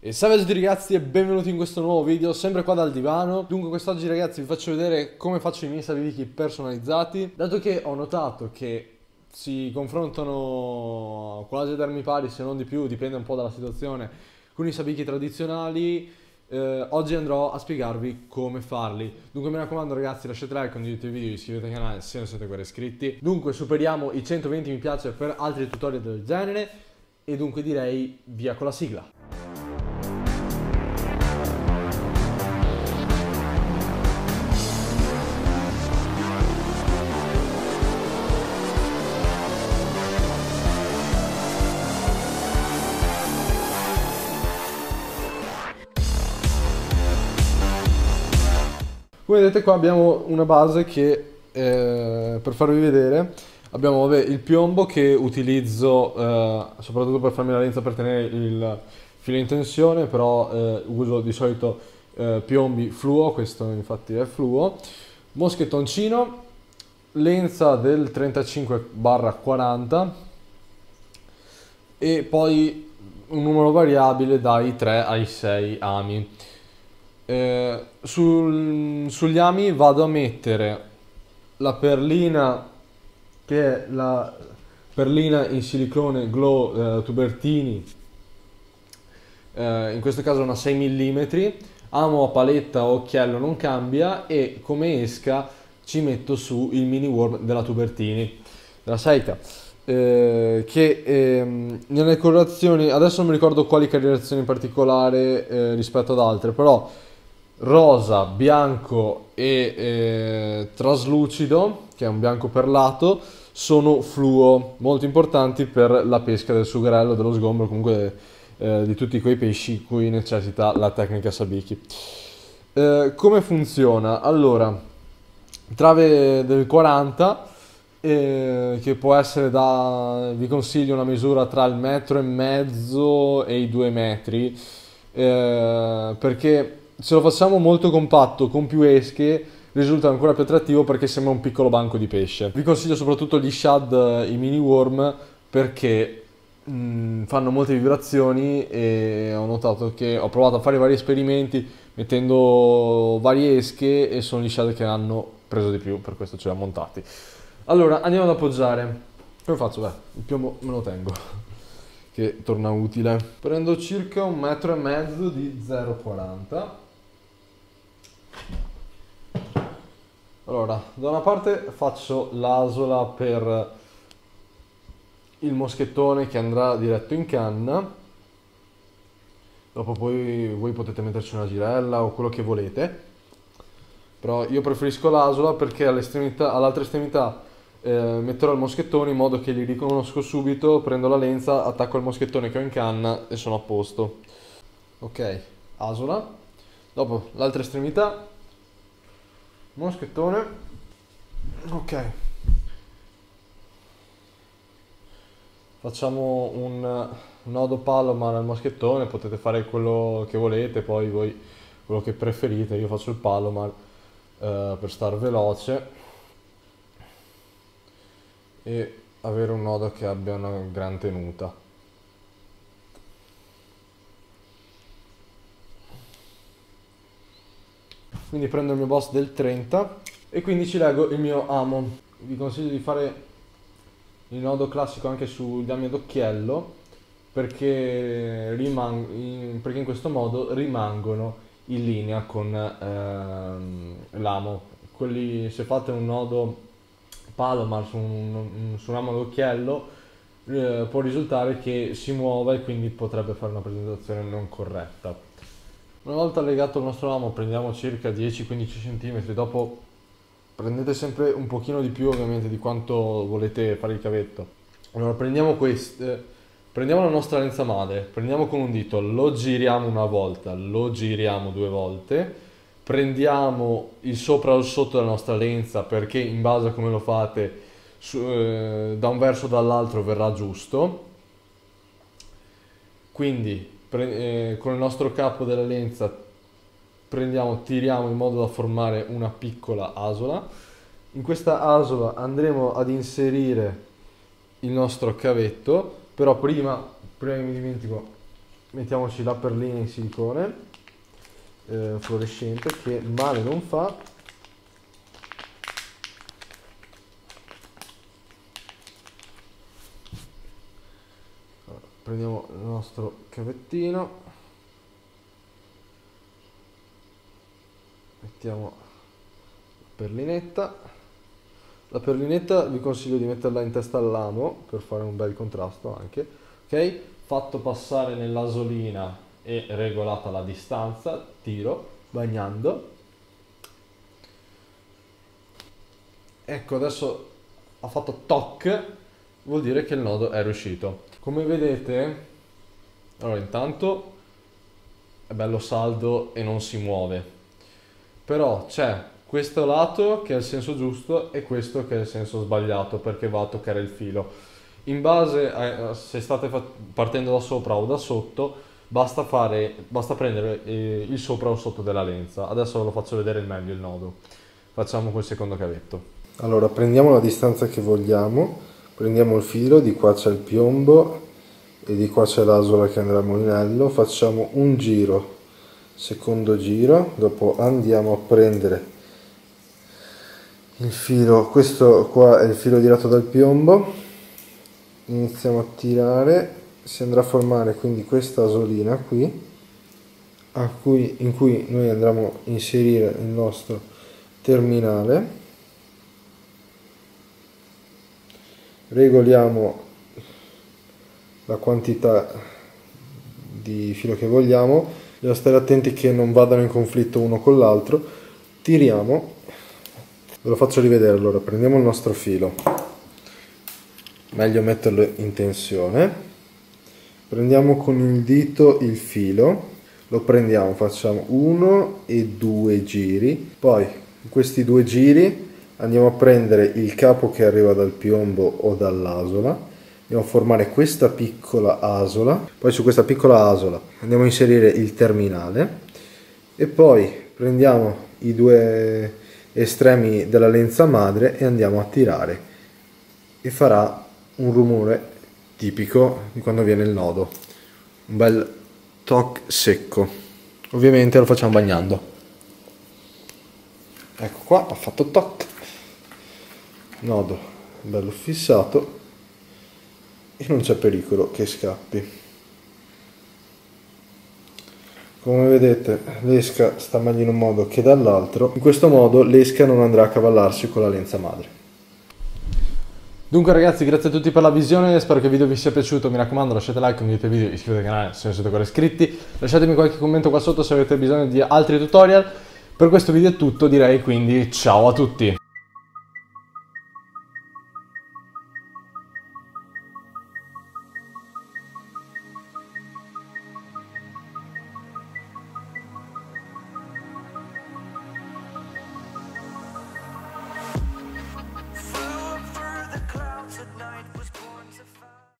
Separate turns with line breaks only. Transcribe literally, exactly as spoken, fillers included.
E salve a tutti ragazzi e benvenuti in questo nuovo video, sempre qua dal divano. Dunque quest'oggi ragazzi vi faccio vedere come faccio i miei sabibiki personalizzati. Dato che ho notato che si confrontano quasi ad armi pari, se non di più, dipende un po' dalla situazione, con i sabiki tradizionali, eh, oggi andrò a spiegarvi come farli. Dunque mi raccomando ragazzi, lasciate like, condividete il video, iscrivetevi al canale se non siete ancora iscritti. Dunque superiamo i centoventi mi piace per altri tutorial del genere e dunque direi via con la sigla. Come vedete qua abbiamo una base che, eh, per farvi vedere, abbiamo vabbè, il piombo che utilizzo eh, soprattutto per farmi la lenza per tenere il filo in tensione, però eh, uso di solito eh, piombi fluo, questo infatti è fluo, moschettoncino, lenza del trentacinque quaranta e poi un numero variabile dai tre ai sei ami. Eh, sul, sugli ami vado a mettere la perlina che è la perlina in silicone glow eh, Tubertini, eh, in questo caso una sei millimetri, amo a paletta o occhiello non cambia, e come esca ci metto su il mini worm della Tubertini, della Seika, eh, che ehm, nelle colorazioni, adesso non mi ricordo quali colorazioni in particolare eh, rispetto ad altre, però rosa, bianco e eh, traslucido, che è un bianco perlato, sono fluo, molto importanti per la pesca del sugarello, dello sgombro, comunque eh, di tutti quei pesci cui necessita la tecnica sabiki. Eh, come funziona? Allora, trave del quaranta, eh, che può essere da, vi consiglio una misura tra il metro e mezzo e i due metri, eh, perché se lo facciamo molto compatto con più esche risulta ancora più attrattivo, perché sembra un piccolo banco di pesce. Vi consiglio soprattutto gli shad, i mini worm, perché mh, fanno molte vibrazioni e ho notato che ho provato a fare vari esperimenti mettendo varie esche e sono gli shad che hanno preso di più, per questo ce li ho montati. Allora andiamo ad appoggiare. Come faccio? Beh, il piombo me lo tengo che torna utile. Prendo circa un metro e mezzo di zero virgola quaranta. Allora, da una parte faccio l'asola per il moschettone che andrà diretto in canna, dopo poi voi potete metterci una girella o quello che volete, però io preferisco l'asola perché all'altra estremità eh, metterò il moschettone in modo che li riconosco subito, prendo la lenza, attacco il moschettone che ho in canna e sono a posto. Ok, asola, dopo l'altra estremità, moschettone, ok, facciamo un nodo Palomar al moschettone, potete fare quello che volete, poi voi quello che preferite, io faccio il Palomar eh, per star veloce e avere un nodo che abbia una gran tenuta. Quindi prendo il mio boss del trenta e quindi ci leggo il mio amo. Vi consiglio di fare il nodo classico anche sugli ami ad occhiello, perché, rimang perché in questo modo rimangono in linea con ehm, l'amo. Quelli, se fate un nodo Palomar su un, su un amo ad occhiello eh, può risultare che si muova e quindi potrebbe fare una presentazione non corretta. Una volta legato il nostro amo prendiamo circa dieci quindici centimetri, dopo prendete sempre un pochino di più ovviamente di quanto volete fare il cavetto. Allora prendiamo questo, eh, prendiamo la nostra lenza madre, prendiamo con un dito, lo giriamo una volta, lo giriamo due volte, prendiamo il sopra o il sotto della nostra lenza, perché in base a come lo fate su, eh, da un verso o dall'altro verrà giusto. Quindi Eh, con il nostro capo della lenza prendiamo, tiriamo in modo da formare una piccola asola. In questa asola andremo ad inserire il nostro cavetto, però prima, prima che mi dimentico, mettiamoci la perlina in silicone eh, fluorescente che male non fa. Allora, prendiamo il nostro cavettino, mettiamo la perlinetta. La perlinetta vi consiglio di metterla in testa all'amo per fare un bel contrasto anche, ok? Fatto passare nell'asolina e regolata la distanza, tiro, bagnando. Ecco, adesso ha fatto toc, vuol dire che il nodo è riuscito. Come vedete, allora intanto è bello saldo e non si muove, però c'è questo lato che è il senso giusto e questo che è il senso sbagliato perché va a toccare il filo. In base a se state partendo da sopra o da sotto, basta, fare, basta prendere eh, il sopra o sotto della lenza. Adesso ve lo faccio vedere il meglio il nodo. Facciamo col secondo cavetto.
Allora, prendiamo la distanza che vogliamo, prendiamo il filo, di qua c'è il piombo e di qua c'è l'asola che andrà al mulinello, facciamo un giro, secondo giro, dopo andiamo a prendere il filo, questo qua è il filo diretto dal piombo, iniziamo a tirare, si andrà a formare quindi questa asolina qui, a cui, in cui noi andremo a inserire il nostro terminale, regoliamo la quantità di filo che vogliamo, bisogna stare attenti che non vadano in conflitto uno con l'altro, tiriamo. Ve lo faccio rivedere. Allora, prendiamo il nostro filo, meglio metterlo in tensione, prendiamo con il dito il filo, lo prendiamo, facciamo uno e due giri, poi in questi due giri andiamo a prendere il capo che arriva dal piombo o dall'asola, andiamo a formare questa piccola asola, poi su questa piccola asola andiamo a inserire il terminale e poi prendiamo i due estremi della lenza madre e andiamo a tirare e farà un rumore tipico di quando viene il nodo, un bel toc secco. Ovviamente lo facciamo bagnando. Ecco qua, ha fatto toc, nodo bello fissato e non c'è pericolo che scappi. Come vedete l'esca sta meglio in un modo che dall'altro, in questo modo l'esca non andrà a cavallarsi con la lenza madre.
Dunque ragazzi, grazie a tutti per la visione, spero che il video vi sia piaciuto, mi raccomando lasciate like, condividete il video, iscrivetevi al canale se non siete ancora iscritti, lasciatemi qualche commento qua sotto se avete bisogno di altri tutorial. Per questo video è tutto, direi, quindi ciao a tutti!